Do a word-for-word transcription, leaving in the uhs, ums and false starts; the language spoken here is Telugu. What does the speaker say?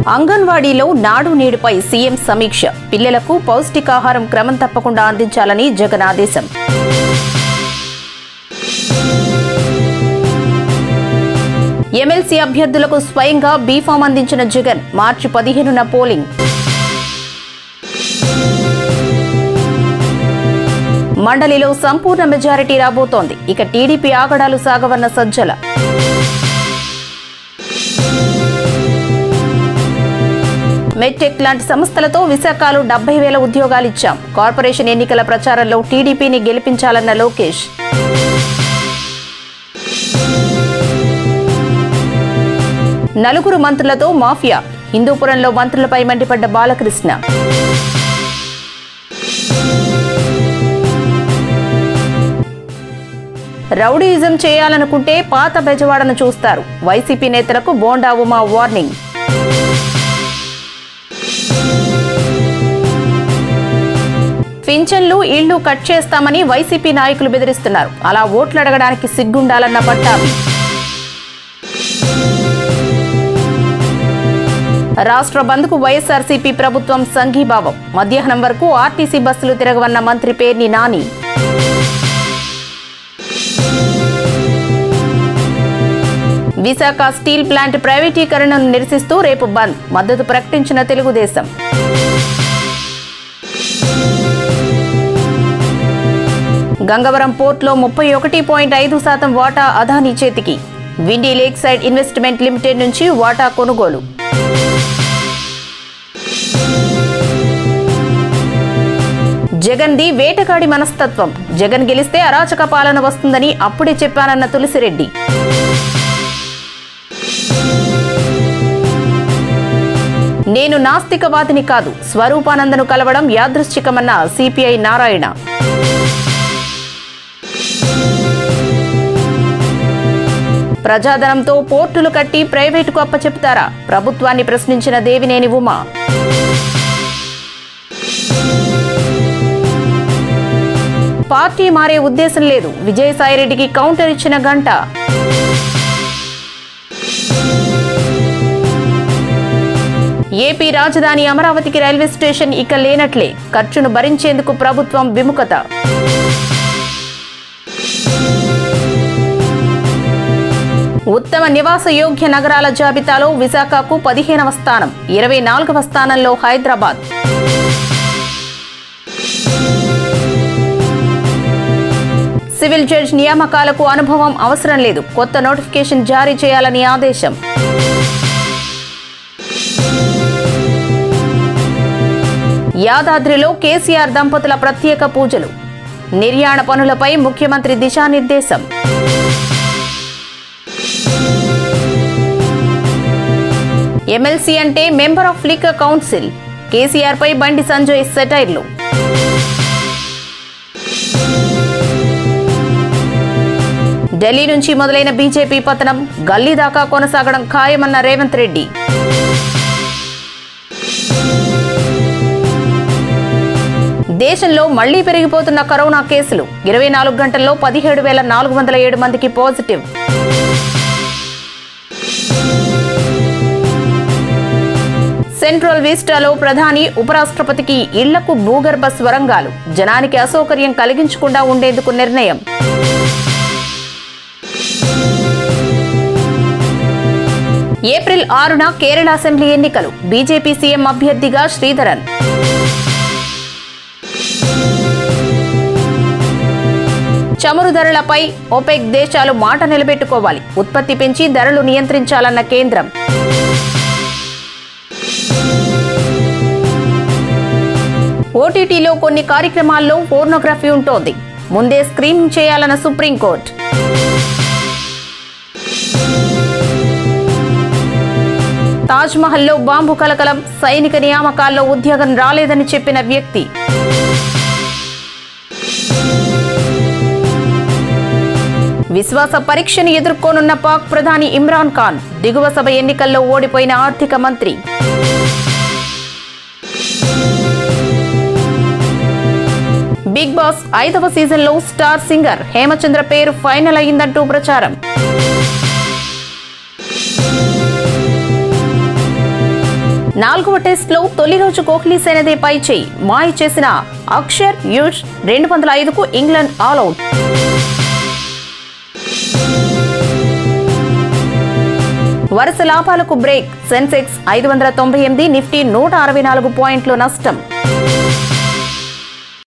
అంగన్వాడీలో నాడు నేడుపై సీఎం సమీక్ష. పిల్లలకు పౌష్టికాహారం క్రమం తప్పకుండా అందించాలని జగన్ ఆదేశం. ఎమ్మెల్సీ అభ్యర్థులకు స్వయంగా బీఫామ్ అందించిన జగన్. మార్చి పదిహేనున పోలింగ్. మండలిలో సంపూర్ణ మెజారిటీ రాబోతోంది. ఇక టీడీపీ ఆగడాలు సాగవన్న సజ్జల. మెట్టెక్ లాంటి సంస్థలతో విశాఖలో డెబ్బై వేల ఉద్యోగాలిచ్చాం. కార్పొరేషన్ ఎన్నికల ప్రచారంలో టీడీపీని గెలిపించాలన్న లోకేష్. నలుగురు మంత్రులతో మాఫియా. హిందూపురంలో మంత్రులపై మండిపడ్డ బాలకృష్ణ. రౌడీయిజం చేయాలనుకుంటే పాత బెజవాడను చూస్తారు. వైసీపీ నేతలకు బోండా ఉమా వార్నింగ్. పింఛన్లు ఇళ్లు కట్ చేస్తామని వైసీపీ నాయకులు బెదిరిస్తున్నారు. అలా ఓట్లు అడగడానికి సిగ్గుండాలన్న పట్టాభి. రాష్ట్ర బంద్కు వైఎస్ఆర్సీపీ ప్రభుత్వం సంఘీభావం. మధ్యాహ్నం వరకు ఆర్టీసీ బస్సులు తిరగవన్న మంత్రి పేర్ని నాని. విశాఖ స్టీల్ ప్లాంట్ ప్రైవేటీకరణను నిరసిస్తూ రేపు బంద్. మద్దతు ప్రకటించిన తెలుగుదేశం. గంగవరం పోర్టులో ముప్పై ఒకటి పాయింట్ ఐదు శాతం వాటా అదానీ చేతికి. Windy Lake Side Investment Limited నుంచి వాటా కొనుగోలు. జగన్ ది వేటగాడి మనస్తత్వం. జగన్ గెలిస్తే అరాచక పాలన వస్తుందని అప్పుడే చెప్పానన్న తులసిరెడ్డి. నేను నాస్తికవాదిని కాదు, స్వరూపానందను కలవడం యాదృశ్చికమన్న సిపిఐ నారాయణ. ప్రజాధనంతో పోర్టులు కట్టి ప్రైవేటుకు అప్పచెప్తారా? ప్రభుత్వాన్ని ప్రశ్నించిన దేవినేని ఉమా. పార్టీ మారే ఉద్దేశం లేదు. విజయసాయిరెడ్డికి కౌంటర్ ఇచ్చిన గంట. ఏపీ రాజధాని అమరావతికి రైల్వే స్టేషన్ ఇక లేనట్లే. ఖర్చును భరించేందుకు ప్రభుత్వం విముఖత. ఉత్తమ నివాస యోగ్య నగరాల జాబితాలో విశాఖకు పదిహేనవ స్థానం. ఇరవై నాలుగవ స్థానంలో హైదరాబాద్. సివిల్ జడ్జ్ నియామకాలకు అనుభవం అవసరం లేదు. కొత్త నోటిఫికేషన్ జారీ చేయాలని ఆదేశం. యాదాద్రిలో కేసీఆర్ దంపతుల ప్రత్యేక పూజలు. నిర్యాణ పనులపై ముఖ్యమంత్రి దిశానిర్దేశం. ఎమ్మెల్సీ అంటే member of liquor council. KCR పై బండి సంజయ్ సెటైర్లు. ఢిల్లీ నుంచి మొదలైన బీజేపీ పతనం గల్లీ దాకా కొనసాగడం ఖాయమన్న రేవంత్ రెడ్డి. దేశంలో మళ్లీ పెరిగిపోతున్న కరోనా కేసులు. ఇరవై నాలుగు గంటల్లో పదిహేడు వేల నాలుగు వందల ఏడు మందికి పాజిటివ్. సెంట్రల్ విస్టాలో ప్రధాని ఉపరాష్ట్రపతికి ఇళ్లకు భూగర్భ స్వరంగాలు. జనానికి అసౌకర్యం కలిగించకుండా ఉండేందుకు నిర్ణయం. ఏప్రిల్ ఆరున కేరళ అసెంబ్లీ ఎన్నికలు. బీజేపీ సీఎం అభ్యర్థిగా శ్రీధరన్. చమురు ధరలపై ఓపెక్ దేశాలు మాట నిలబెట్టుకోవాలి. ఉత్పత్తి పెంచి ధరలు నియంత్రించాలన్న కేంద్రం. ఓటీటీలో కొన్ని కార్యక్రమాల్లో పోర్నోగ్రఫీ ఉంటోంది. ముందే స్క్రీనింగ్ చేయాలన్న సుప్రీంకోర్టు. తాజ్మహల్లో బాంబు కలకలం. సైనిక నియామకాల్లో ఉద్యోగం రాలేదని చెప్పిన వ్యక్తి. విశ్వాస పరీక్షను ఎదుర్కోనున్న పాక్ ప్రధాని ఇమ్రాన్ ఖాన్. దిగువ సభ ఎన్నికల్లో ఓడిపోయిన ఆర్థిక మంత్రి. బిగ్ బాస్ ఐదవ సీజన్లో స్టార్ సింగర్ హేమచంద్ర పేరు ఫైనల్ అయిందంటూ ప్రచారం. నాలుగవ టెస్టులో తొలి రోజు కోహ్లీ సేనదే పై చేయి మాయ చేసిన అక్షర్ యూష్ రెండు వందల ఐదుకు ఇంగ్లాండ్ ఆల్అౌట్. వరుస లాభాలకు బ్రేక్. సెన్సెక్స్ ఐదు వందల తొంభై ఎనిమిది, నిఫ్టీ నూట అరవై నాలుగు పాయింట్లు నష్టం.